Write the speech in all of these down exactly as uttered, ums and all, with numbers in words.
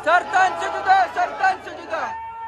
सरतान से जुदा, सरतान से जुदा।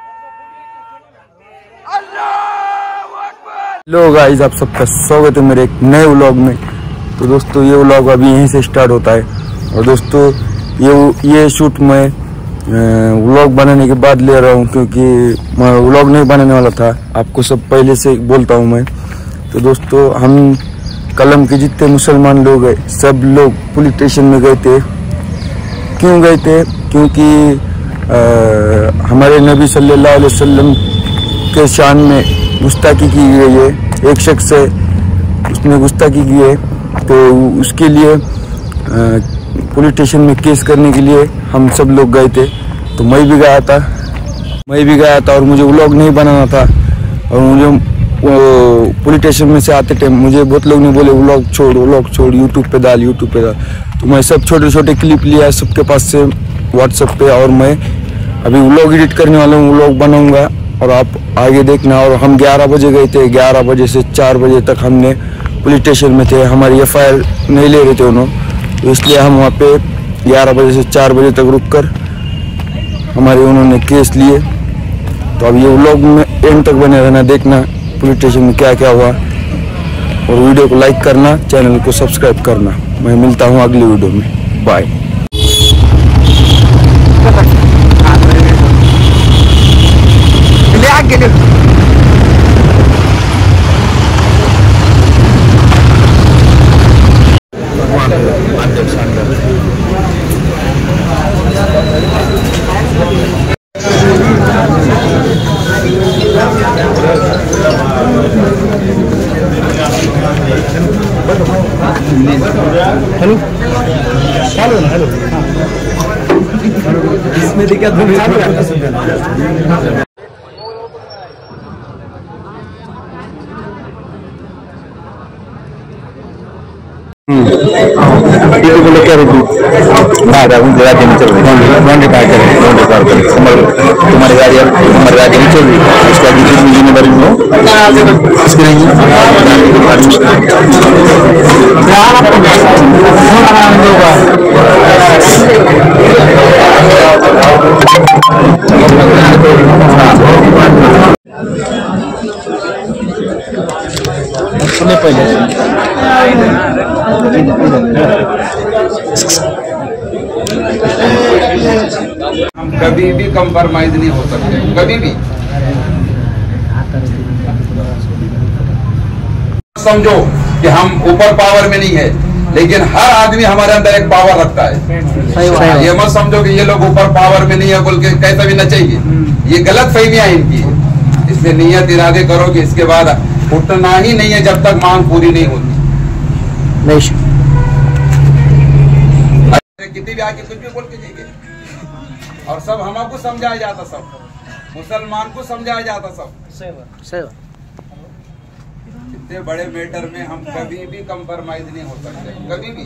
अल्लाहू अकबर। हेलो गाइस, आप सबका स्वागत है मेरे एक नए व्लॉग में। तो दोस्तों ये व्लॉग अभी यहीं से स्टार्ट होता है। और दोस्तों ये ये शूट मैं व्लॉग बनाने के बाद ले रहा हूँ, क्योंकि मैं व्लॉग नहीं बनाने वाला था, आपको सब पहले से बोलता हूँ मैं। तो दोस्तों हम कलम के जितने मुसलमान लोग हैं सब लोग पुलिस स्टेशन में गए थे। क्यों गए थे? क्योंकि आ, हमारे नबी सल्लल्लाहु अलैहि वसल्लम के शान में गुस्ताखी की गई है। एक शख्स है, उसने गुस्ताखी की है, तो उसके लिए पुलिस स्टेशन में केस करने के लिए हम सब लोग गए थे। तो मैं भी गया था मैं भी गया था और मुझे व्लॉग नहीं बनाना था। और मुझे पुलिस स्टेशन में से आते टाइम मुझे बहुत लोग ने बोले व्लॉग छोड़ व्लॉग छोड़ यूट्यूब पे डाल यूट्यूब पे डाल। तो मैं सब छोटे छोटे क्लिप लिया सबके पास से व्हाट्सएप पे, और मैं अभी व्लॉग एडिट करने वाला हूँ, व्लॉग बनाऊंगा और आप आगे देखना। और हम ग्यारह बजे गए थे, ग्यारह बजे से चार बजे तक हमने पुलिस स्टेशन में थे। हमारी एफ आई आर नहीं ले रहे थे उन्होंने, तो इसलिए हम वहाँ पे ग्यारह बजे से चार बजे तक रुक कर हमारे उन्होंने केस लिए। तो अब ये व्लॉग में एंड तक बने रहना, देखना पुलिस स्टेशन में क्या क्या हुआ। और वीडियो को लाइक करना, चैनल को सब्सक्राइब करना। मैं मिलता हूँ अगली वीडियो में, बाय। हेलो हेलो हेलो इसमें दिक्कत नहीं बोले क्या रुकू राज्य में चल रही तुम्हारी गाड़ी हमारे राज्य में चल रही है, उसका जिम्मेदारी हम कभी भी कंप्रोमाइज नहीं हो सकते, कभी भी। समझो कि हम ऊपर पावर में नहीं है, लेकिन हर आदमी हमारे अंदर एक पावर रखता है। ये मत समझो कि ये लोग ऊपर पावर में नहीं है बोल के कैसा भी न चाहिए, ये गलत फहमियां इनकी है। इसलिए नियत इरादे करो कि इसके बाद उठना ही नहीं है जब तक मांग पूरी नहीं होती। कितनी भी आके कुछ भी बोल के जाएंगे, और सब हमको समझाया जाता, सब मुसलमान को समझाया जाता, सब इतने बड़े मैटर में हम कभी भी कंप्रोमाइज नहीं हो सकते, कभी भी।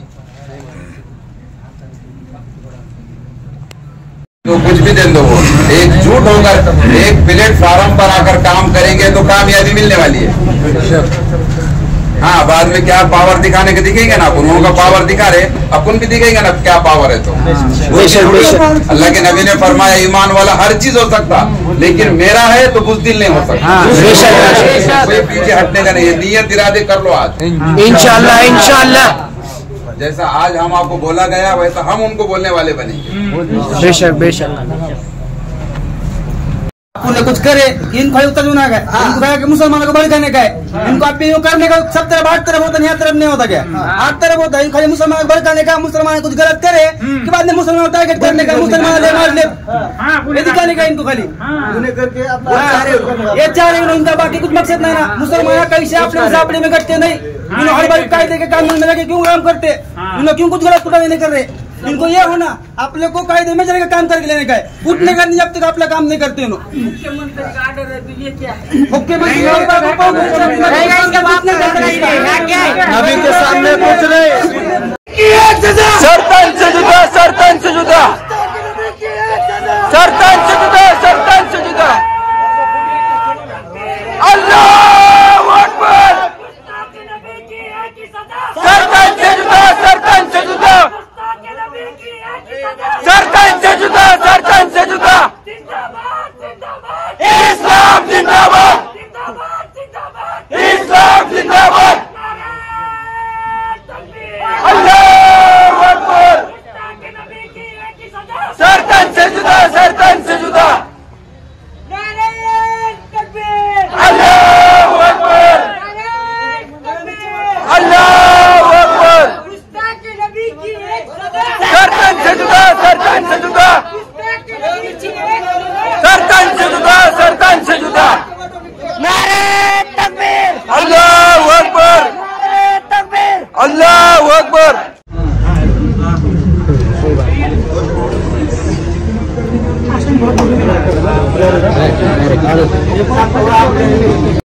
तो कुछ भी दे दो, एक झूठ होकर एक प्लेटफार्म पर आकर काम करेंगे तो कामयाबी मिलने वाली है। हाँ, बाद में क्या पावर दिखाने के दिखेंगे ना, अपन उनका पावर दिखा रहे, अपन भी दिखेंगे ना क्या पावर है। तो अल्लाह के नबी ने फरमाया ईमान वाला हर चीज हो सकता, लेकिन मेरा है तो बुज़दिल नहीं हो सकता। कोई पीछे हटने का नहीं है, नियत इरादे कर लो आज इंशाअल्लाह। इंशाअल्लाह जैसा आज हम आपको बोला गया वैसा हम उनको बोलने वाले बनेंगे। बेशक बेशक आपने कुछ करे इन भाई उत्तर चुना गए, इनको कहा कि मुसलमानों को भड़काने का है, इनको आप यूँ करने का सब तरफ आठ तरफ होता है, यहाँ तरफ नहीं होता क्या? आठ तरफ होता है, इन खाली मुसलमान को भड़काने का, मुसलमान कुछ गलत करे के बाद में मुसलमान टारगेट करने का, मुसलमान ले मार ले, ये दिखाने का इनको खाली ये चाह रहे इनका, बाकी कुछ मकसद नहीं ना। मुसलमान कैसे अपने मुसाफरी में करते नहीं, इन हर बार कायदे के कानून में लगे क्यों काम करते, इन क्यों कुछ गलत कुछ नहीं कर रहे। इनको ये होना आप लोग को कायदे में जगह काम करके लेने का है, उठने का नहीं जब तक आप लोग काम नहीं करते। मुख्यमंत्री का आर्डर है तो ये क्या है? मुख्यमंत्री नबी के सामने पूछ रहे सरतान से जुदा, सरतान से जुदा, सरतान से जुदा, सरतान से जुदा। अल्लाहू अकबर। सरतान से जुदा, सरतान से जुदा। सरपंच से जुदा सरपंच से जुदा इस्लाम जिंदाबाद